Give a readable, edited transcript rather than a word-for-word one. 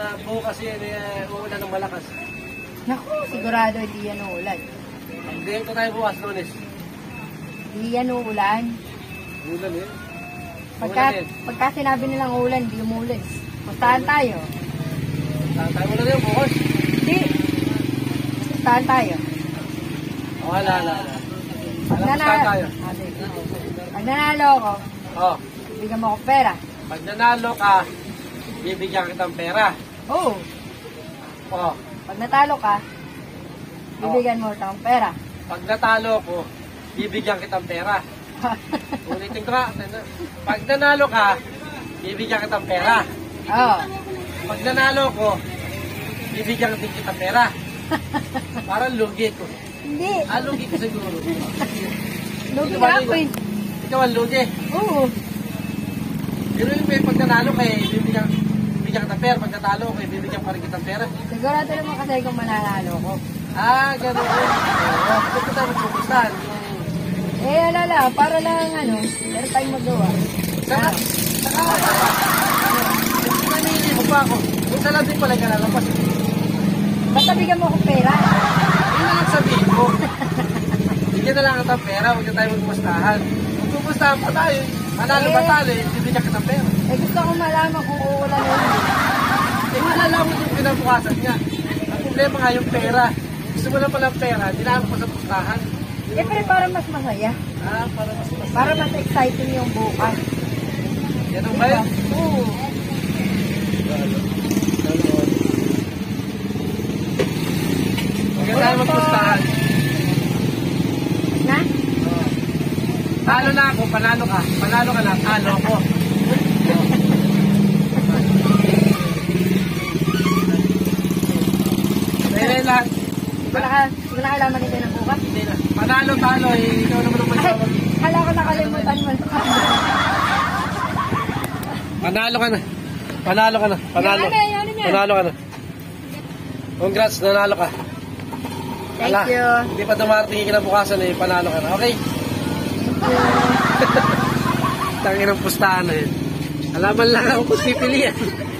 na bukas yan, uulan ng malakas. Naku, sigurado hindi yan uulan. Hindi ko tayo bukas, Lunes. Hindi yan uulan. Ulan eh. Pagka sinabi nilang ulan, hindi umulan. Pustahan tayo. Tayo mo na rin bukas. Hindi. Pustahan tayo. Wala. Pag tayo. nanalo ako, Oh, bigyan mo ako pera. pag nanalo ka, bibigyan kitang pera. Oo. Oh, Pag natalo ka, bibigyan mo ako ng pera. pag natalo ko, bibigyan kitang pera. Ulitin ko nga. Pag nanalo ka, bibigyan kitang pera. Oo. Pag nanalo ko, bibigyan din kita pera. Parang lugi ko. Hindi. Lugi ko siguro. Lugi na ako eh. Ikaw ang lugi. Oo. Pero yung pag nanalo kayo, bibigyan kita pera. Pag natalo kayo, bibigyan pa rin kitang pera. Sigurado naman kasi kung mananalo ko. Ganun. Ito ko tayo magpupustahan. Alala, para lang meron tayong magawa. Saka, nanili mo pa ako. Kung saan din pala kalalapas. Basta bigyan mo akong pera. Yun na lang sabihin ko. Bigyan na lang kitang pera, huwag na tayo magpustahan. Magpupustahan pa tayo. Manalo ba tayo, bibigyan kitang pera. Gusto ko malaman kung uulan o hindi. Malalaman yung pinabukasan niya. Ang problema nga yung pera. Gusto mo na palang pera, dinaan ko sa pustahan. Pero para mas masaya. Para mas exciting yung bukas. Yan ang bayan? Oo. Huwag na tayo magpustahan. Na? Talo na ako, panalo ka. Panalo ka lang, talo ako. Dahil lang. Hindi na kailangan nito ng bukas. Hindi na. Panalo, talo. Ikaw naman ang magtawag. Hala ko nakalimutan mo. Panalo ka na. Panalo ka na. Panalo. Ano niya? Panalo ka na. Congrats, nanalo ka. Thank you. Hindi pa dumarating yung kinabukasan eh. Panalo ka na. Okay? Tangin ang pustahan na yun. Alaman lang ako kung pipilian.